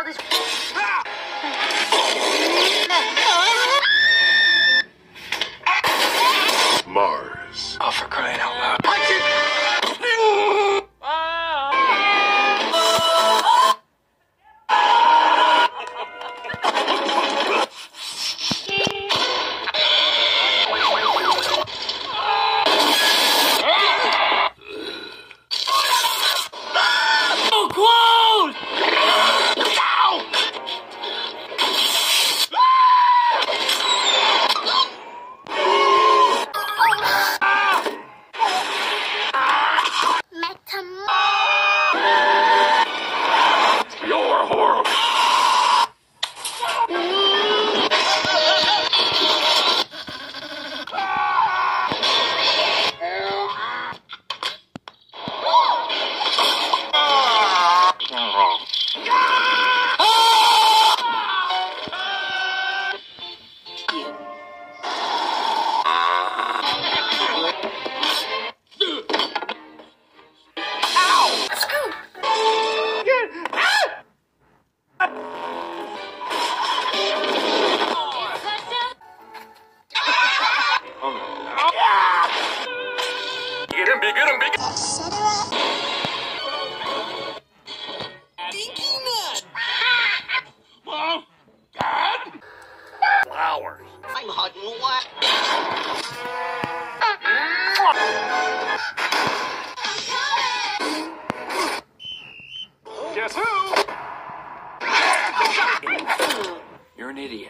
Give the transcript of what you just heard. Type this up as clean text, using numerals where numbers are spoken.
this. Mars. Oh, for crying out loud. Punch it! You're horrible. Get him, get him, get him. Dinky nut. Mom? Dad? Flowers. I'm hugging what? Guess who? You're an idiot.